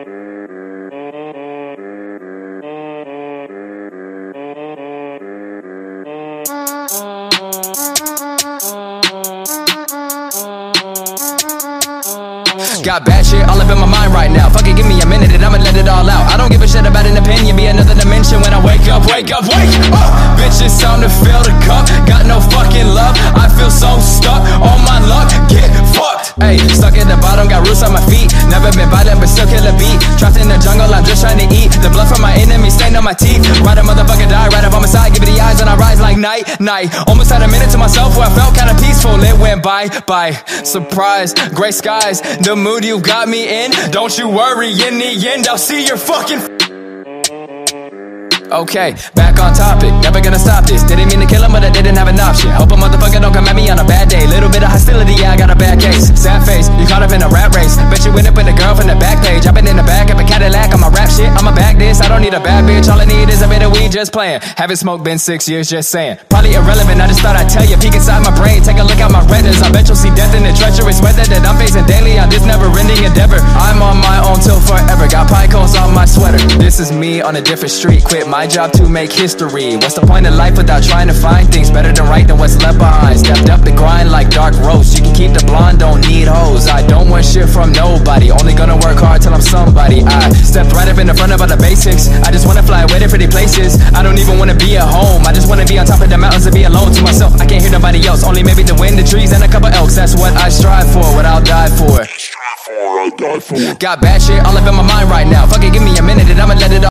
Got bad shit all up in my mind right now. Fuck it, give me a minute and I'ma let it all out. I don't give a shit about an opinion, be another dimension when I wake up, wake up, wake up. Bitch, it's time to fill the cup. Got no fucking love, I feel so stuck. All my luck, get fucked. Ayy, stuck at the bottom, got roots on my feet. Never been violent, but still kill a beat. Trapped in the jungle, I'm just trying to eat. The blood from my enemies stained on my teeth. Ride a motherfucker die, right up on my side. Give it the eyes and I rise like night. Almost had a minute to myself where I felt kinda peaceful. It went by. Surprise, gray skies, the mood you got me in. Don't you worry, in the end I'll see your fucking Okay, back on topic, never gonna stop this. Didn't mean to kill him, but I didn't have an option. Hope a motherfucker don't come at me on a bad day. Little bit of hostility, yeah, I got a bad case. Sad face, you caught up in a rat race. Bet you went up with a girl from the back page. I've been in the back of a Cadillac on my rap shit. I'ma back this, I don't need a bad bitch. All I need is a bit of weed, just playing. Haven't smoked, been 6 years, just saying. Probably irrelevant, I just thought I'd tell you. Peek inside my brain, take a look at my retinas. I bet you'll see death in the treacherous weather that I'm facing daily on this never-ending endeavor. I'm on my own till forever, got pie cones on my sweater. This is me on a different street, quit my job to make history. What's the point of life without trying to find things better than right than what's left behind? Stepped up the grind like dark roast. You can keep the blonde, don't need hoes. I don't want shit from nobody, only gonna work hard till I'm somebody. I stepped right up in the front of all the basics. I just wanna fly away to pretty places. I don't even wanna be at home, I just wanna be on top of the mountains and be alone to myself. I can't hear nobody else, only maybe the wind, the trees, and a couple elks. That's what I strive for, what I'll die for. Got bad shit all up in my mind right now. Fuck it, give me a minute and I'ma let it all